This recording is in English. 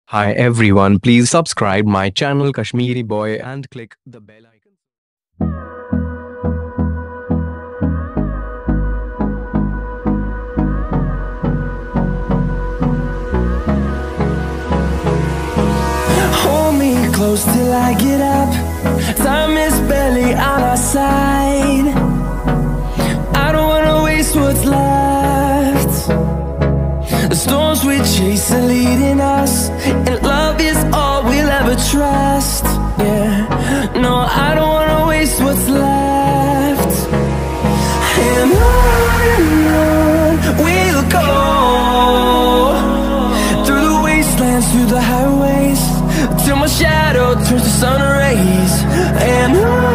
Hi everyone, please subscribe my channel Kashmiri Boy and click the bell icon. Hold me close till I get up. Time is barely on our side. I don't wanna waste what's left. The storms we chase are leading us, and love is all we'll ever trust. Yeah, no, I don't wanna waste what's left. And on we'll go, through the wastelands, through the highways, till my shadow turns to sun rays. And on